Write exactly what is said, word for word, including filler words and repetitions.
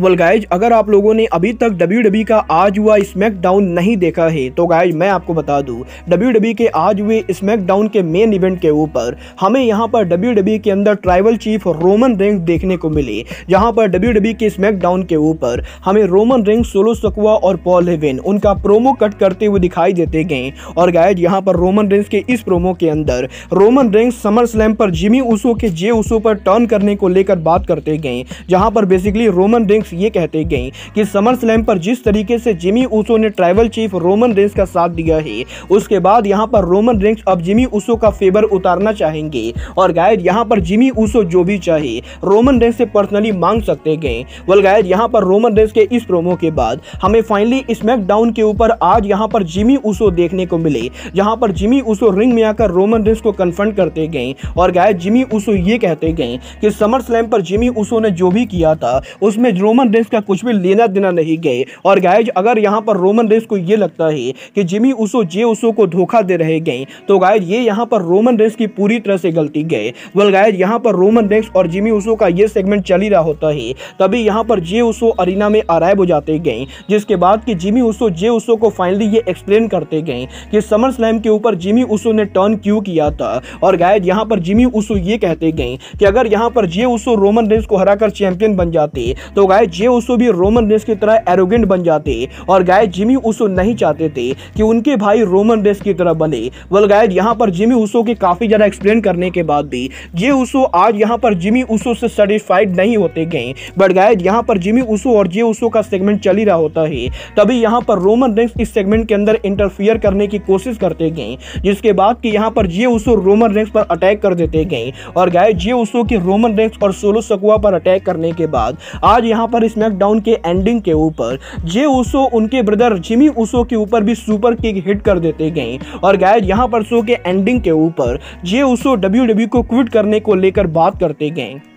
Well guys, अगर आप लोगों ने अभी तक डब्ल्यू डब्ल्यू ई का आज हुआ स्मैकडाउन नहीं देखा है तो गाइज मैं आपको बता दूं, डब्ल्यू डब्ल्यू ई के आज हुए स्मैकडाउन के मेन इवेंट के ऊपर हमें यहां पर डब्ल्यू डब्ल्यू ई के अंदर ट्राइबल चीफ रोमन रेंस देखने को मिले। जहां पर डब्ल्यू डब्ल्यू ई के स्मैकडाउन के ऊपर हमें रोमन रेंस, सोलो सिकोआ और पॉल हेवन उनका प्रोमो कट करते हुए दिखाई देते गए। और गाइज यहां पर रोमन रेंस के इस प्रोमो के अंदर रोमन रेंस समर स्लैम पर जिमी ऊसो के जे ऊसो पर टर्न करने को लेकर बात करते गए। जहां पर बेसिकली रोमन रेंस ये कहते गए कि समर स्लैम पर जिस तरीके से जिमी ऊसो ने ट्राइबल चीफ रोमन रेंस का साथ दिया है, उसके बाद यहां पर रोमन रेंस अब जिमी ऊसो का फेवर उतारना चाहेंगे। और गाइज यहां पर जिमी ऊसो जो भी चाहे रोमन रेंस से पर्सनली मांग सकते गए। वेल गाइज यहां पर रोमन रेंस के इस प्रोमो के बाद हमें फाइनली स्मैकडाउन के ऊपर आज यहां पर जिमी ऊसो देखने को मिले। जहां पर जिमी ऊसो रिंग में आकर रोमन रेंस को कन्फ्रंट करते गए। और गाइज जिमी ऊसो ये कहते गए कि समर स्लैम पर जिमी ऊसो ने जो भी किया था उसमें रोमन रेंस का कुछ भी लेना देना नहीं गए। और गाइज अगर यहां पर रोमन रेंस को ये लगता है कि जिमी ऊसो जे ऊसो को धोखा दे रहे गए तो गाइज ये यहां पर रोमन रेंस की पूरी तरह से गलती गए। वेल गाइज यहां पर रोमन रेंस और जिमी ऊसो का ये सेगमेंट चल ही रहा होता है, तभी यहां पर जे ऊसो अरीना में अराइव हो जाते गए। जिसके बाद कि जिमी ऊसो जे ऊसो को फाइनली ये एक्सप्लेन करते गए कि समर स्लैम के ऊपर जिमी ऊसो ने टर्न क्यों किया था। और गाइज यहां पर जिमी ऊसो ये कहते गए कि अगर यहां पर जे ऊसो रोमन रेंस को हराकर चैंपियन बन जाते तो गाइज जे ऊसो भी रोमन रेंस की तरह एरोगेंट बन जाते। और गाइज जिमी ऊसो नहीं चाहते थे कि उनके भाई रोमन रेंस की तरह बने। वेल गाइज यहां पर जिमी ऊसो के काफी ज्यादा एक्सप्लेन करने के बाद भी जे ऊसो आज यहां पर जिमी ऊसो से सेटिस्फाइड नहीं होते गए। बट गाइज यहां पर जिमी ऊसो और जे ऊसो का सेगमेंट चल ही रहा होता है, तभी यहां पर रोमन रेंस इस सेगमेंट के अंदर इंटरफियर करने की कोशिश करते गए। जिसके बाद कि यहां पर जे ऊसो रोमन रेंस पर अटैक कर देते गए। और गाइज जे ऊसो की रोमन रेंस और सोलो सिकोआ पर अटैक करने के बाद आज यहां पर स्मैकडाउन के एंडिंग के ऊपर जे ऊसो उनके ब्रदर जिमी ऊसो के ऊपर भी सुपर किक हिट कर देते गए। और गाइज यहां पर शो के एंडिंग के ऊपर जे ऊसो डब्ल्यू डब्ल्यू को क्विट करने को लेकर बात करते गए।